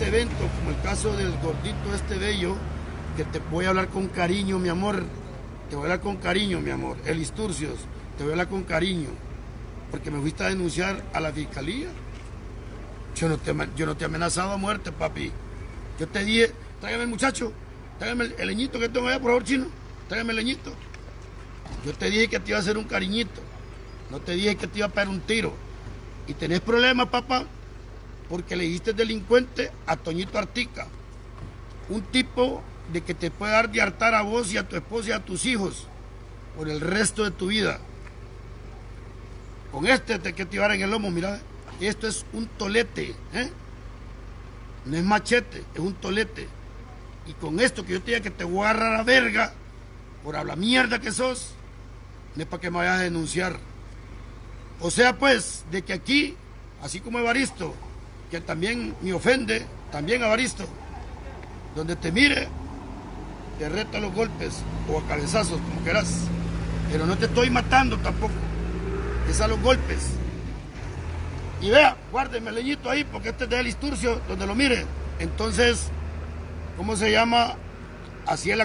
este evento, como el caso del gordito este bello, que te voy a hablar con cariño, mi amor, te voy a hablar con cariño, mi amor, el Isturcios, te voy a hablar con cariño, porque me fuiste a denunciar a la fiscalía. Yo no te he amenazado a muerte, papi. Yo te dije, tráigame el muchacho, tráigame el leñito que tengo allá, por favor, chino, tráigame el leñito. Yo te dije que te iba a hacer un cariñito, no te dije que te iba a pegar un tiro. Y tenés problemas, papá, porque le dijiste delincuente a Toñito Artica, un tipo de que te puede dar de hartar a vos y a tu esposa y a tus hijos por el resto de tu vida. Con este que te llevar en el lomo, mira, esto es un tolete, ¿eh? No es machete, es un tolete. Y con esto que yo te diga que te voy a agarrar a verga por hablar mierda que sos, no es para que me vayas a denunciar. O sea, pues, de que aquí, así como Evaristo, que también me ofende, también Evaristo, donde te mire, te reto a los golpes o a cabezazos, como quieras. Pero no te estoy matando tampoco, es a los golpes. Y vea, guárdeme el leñito ahí, porque este es del Isturcio, donde lo mire. Entonces, ¿cómo se llama? Así es la